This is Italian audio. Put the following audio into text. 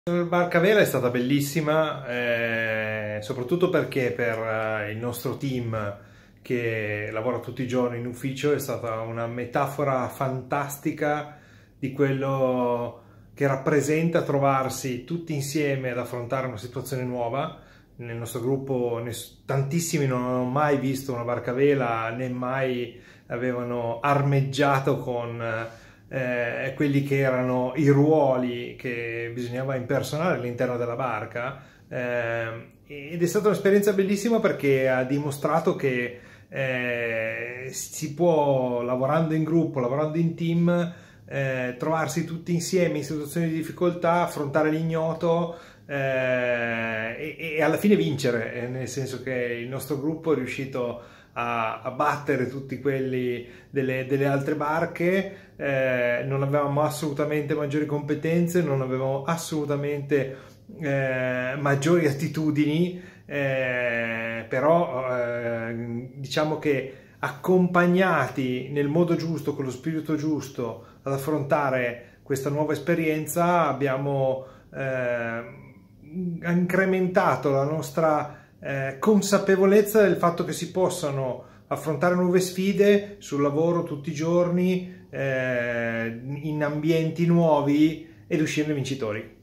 La barca a vela è stata bellissima, soprattutto perché per il nostro team che lavora tutti i giorni in ufficio è stata una metafora fantastica di quello che rappresenta trovarsi tutti insieme ad affrontare una situazione nuova. Nel nostro gruppo tantissimi non hanno mai visto una barca a vela né mai avevano armeggiato con quelli che erano i ruoli che bisognava impersonare all'interno della barca, ed è stata un'esperienza bellissima perché ha dimostrato che si può, lavorando in gruppo, lavorando in team, trovarsi tutti insieme in situazioni di difficoltà, affrontare l'ignoto, e alla fine vincere, nel senso che il nostro gruppo è riuscito a battere tutti quelli delle altre barche. Non avevamo assolutamente maggiori competenze, non avevamo assolutamente maggiori attitudini, però diciamo che accompagnati nel modo giusto, con lo spirito giusto ad affrontare questa nuova esperienza, abbiamo incrementato la nostra consapevolezza del fatto che si possano affrontare nuove sfide sul lavoro tutti i giorni, in ambienti nuovi ed uscirne vincitori.